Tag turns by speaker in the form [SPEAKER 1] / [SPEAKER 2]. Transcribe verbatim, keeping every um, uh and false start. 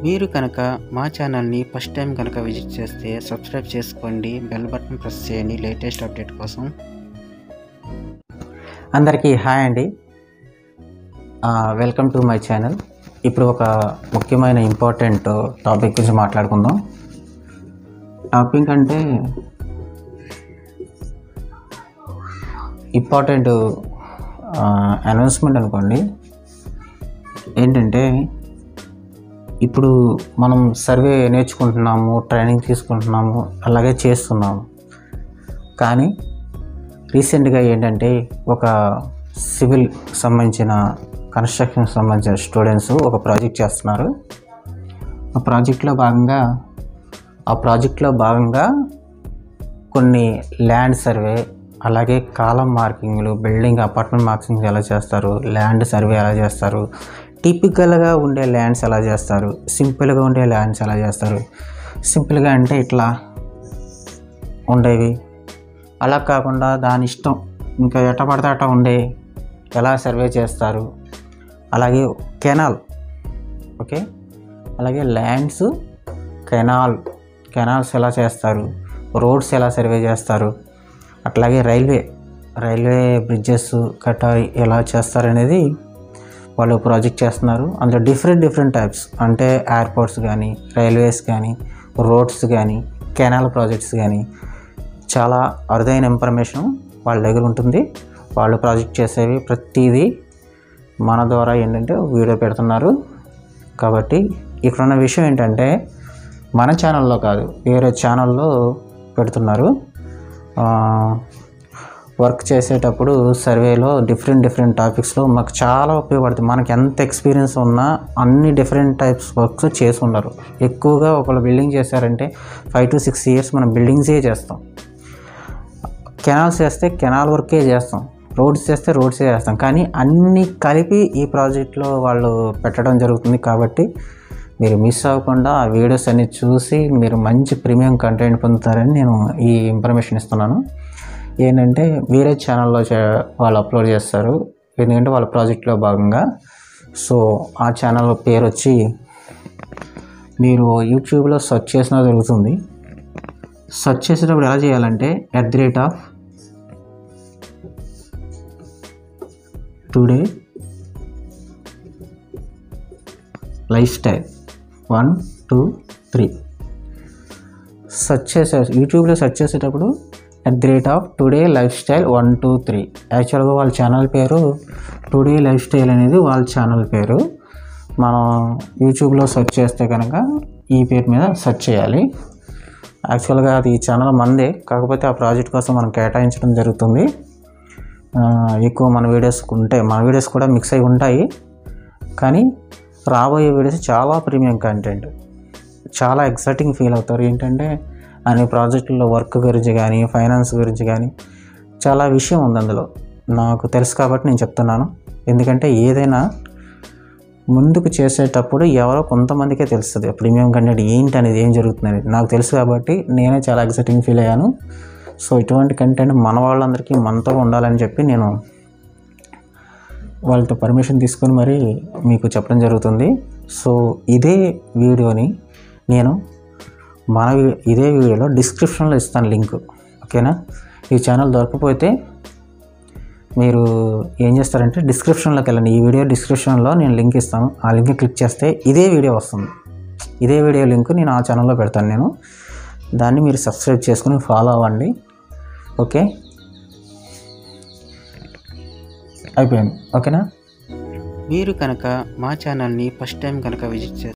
[SPEAKER 1] మీరు కనుక మా ఛానల్ని ఫస్ట్ టైం కనుక విజిట్ చేస్తే సబ్స్క్రైబ్ చేసుకోండి, బెల్ బటన్ ప్రెస్ చేయండి లేటెస్ట్ అప్డేట్ కోసం. అందరికీ హాయ్ అండి, వెల్కమ్ టు మై ఛానల్. ఇప్పుడు ఒక ముఖ్యమైన ఇంపార్టెంట్ టాపిక్ గురించి మాట్లాడుకుందాం. టాపిక్ అంటే ఇంపార్టెంట్ అనౌన్స్మెంట్ అనుకోండి. ఏంటంటే ఇప్పుడు మనం సర్వే నేర్చుకుంటున్నాము, ట్రైనింగ్ తీసుకుంటున్నాము, అలాగే చేస్తున్నాము. కానీ రీసెంట్గా ఏంటంటే ఒక సివిల్ సంబంధించిన కన్స్ట్రక్షన్ సంబంధించిన స్టూడెంట్స్ ఒక ప్రాజెక్ట్ చేస్తున్నారు. ఆ ప్రాజెక్ట్లో భాగంగా ఆ ప్రాజెక్ట్లో భాగంగా కొన్ని ల్యాండ్ సర్వే, అలాగే కాలం మార్కింగ్లు, బిల్డింగ్ అపార్ట్మెంట్ మార్కింగ్ ఎలా చేస్తారు, ల్యాండ్ సర్వే ఎలా చేస్తారు, టిపికల్గా ఉండే ల్యాండ్స్ ఎలా చేస్తారు, సింపుల్గా ఉండే ల్యాండ్స్ ఎలా చేస్తారు. సింపుల్గా అంటే ఇట్లా ఉండేవి, అలా కాకుండా దాని ఇష్టం ఇంకా ఎట్ట పడితే అట్ట ఉండే ఎలా సర్వే చేస్తారు. అలాగే కెనాల్, ఓకే, అలాగే ల్యాండ్స్, కెనాల్ కెనాల్స్ ఎలా చేస్తారు, రోడ్స్ ఎలా సర్వే చేస్తారు, అట్లాగే రైల్వే రైల్వే బ్రిడ్జెస్ కట్ట ఎలా చేస్తారు అనేది వాళ్ళు ప్రాజెక్ట్ చేస్తున్నారు. అందులో డిఫరెంట్ డిఫరెంట్ టైప్స్ అంటే ఎయిర్పోర్ట్స్ కానీ, రైల్వేస్ కానీ, రోడ్స్ కానీ, కెనాల్ ప్రాజెక్ట్స్ కానీ చాలా అరుదైన ఇన్ఫర్మేషన్ వాళ్ళ దగ్గర ఉంటుంది. వాళ్ళు ప్రాజెక్ట్ చేసేవి ప్రతిదీ మన ద్వారా ఏంటంటే వీడియో పెడుతున్నారు. కాబట్టి ఇక్కడున్న విషయం ఏంటంటే మన ఛానల్లో కాదు, వేరే ఛానల్లో పెడుతున్నారు. వర్క్ చేసేటప్పుడు సర్వేలో డిఫరెంట్ డిఫరెంట్ టాపిక్స్లో మాకు చాలా ఉపయోగపడుతుంది. మనకి ఎంత ఎక్స్పీరియన్స్ ఉన్నా అన్ని డిఫరెంట్ టైప్స్ వర్క్స్ చేసి ఉండరు. ఎక్కువగా ఒకళ్ళు బిల్డింగ్ చేశారంటే ఫైవ్ టు సిక్స్ ఇయర్స్ మనం బిల్డింగ్సే చేస్తాం. కెనాల్స్ చేస్తే కెనాల్ వర్కే చేస్తాం, రోడ్స్ చేస్తే రోడ్సే చేస్తాం. కానీ అన్నీ కలిపి ఈ ప్రాజెక్ట్లో వాళ్ళు పెట్టడం జరుగుతుంది. కాబట్టి మీరు మిస్ అవ్వకుండా ఆ వీడియోస్ అన్ని చూసి మీరు మంచి ప్రీమియం కంటెంట్ పొందుతారని నేను ఈ ఇన్ఫర్మేషన్ ఇస్తున్నాను. ఏంటంటే వేరే ఛానల్లో వాళ్ళు అప్లోడ్ చేస్తారు, ఎందుకంటే వాళ్ళ ప్రాజెక్ట్లో భాగంగా. సో ఆ ఛానల్ పేరు వచ్చి మీరు యూట్యూబ్లో సెర్చ్ చేసినా దొరుకుతుంది. సెర్చ్ చేసేటప్పుడు ఎలా చేయాలంటే at the rate of today lifestyle one two three search చేసే యూట్యూబ్లో సెర్చ్ చేసేటప్పుడు at the rate of today lifestyle one two three యాక్చువల్గా వాళ్ళ ఛానల్ పేరు టుడే లైఫ్ స్టైల్ అనేది వాళ్ళ ఛానల్ పేరు. మనం యూట్యూబ్లో సెర్చ్ చేస్తే కనుక ఈ పేరు మీద సెర్చ్ చేయాలి. యాక్చువల్గా అది ఈ ఛానల్ మందే, కాకపోతే ఆ ప్రాజెక్ట్ కోసం మనం కేటాయించడం జరుగుతుంది. ఎక్కువ మన వీడియోస్ ఉంటాయి, మన వీడియోస్ కూడా మిక్స్ అయి ఉంటాయి. కానీ రాబోయే వీడియోస్ చాలా ప్రీమియం కంటెంట్, చాలా ఎక్సైటింగ్ ఫీల్ అవుతారు. ఏంటంటే అనే ప్రాజెక్టుల్లో వర్క్ గురించి కానీ, ఫైనాన్స్ గురించి కానీ చాలా విషయం ఉంది అందులో. నాకు తెలుసు కాబట్టి నేను చెప్తున్నాను. ఎందుకంటే ఏదైనా ముందుకు చేసేటప్పుడు ఎవరో కొంతమందికే తెలుస్తుంది ప్రీమియం కంటెంట్ ఏంటి అనేది, ఏం జరుగుతుంది అనేది. నాకు తెలుసు కాబట్టి నేనే చాలా ఎక్సైటింగ్ ఫీల్ అయ్యాను. సో ఇటువంటి కంటెంట్ మన వాళ్ళందరికీ మనతో ఉండాలని చెప్పి నేను వాళ్ళతో పర్మిషన్ తీసుకొని మరి మీకు చెప్పడం జరుగుతుంది. సో ఇదే వీడియోని నేను మన ఇదే వీడియోలో డిస్క్రిప్షన్లో ఇస్తాను లింక్, ఓకేనా. ఈ ఛానల్ దొరకపోతే మీరు ఏం చేస్తారంటే డిస్క్రిప్షన్లోకి వెళ్ళండి. ఈ వీడియో డిస్క్రిప్షన్లో నేను లింక్ ఇస్తాను, ఆ లింక్ క్లిక్ చేస్తే ఇదే వీడియో వస్తుంది. ఇదే వీడియో లింక్ నేను ఆ ఛానల్లో పెడతాను. నేను దాన్ని మీరు సబ్స్క్రైబ్ చేసుకుని ఫాలో అవ్వండి, ఓకే. అయిపోయింది, ఓకేనా. మీరు కనుక మా ఛానల్ని ఫస్ట్ టైం కనుక విజిట్ చేస్తే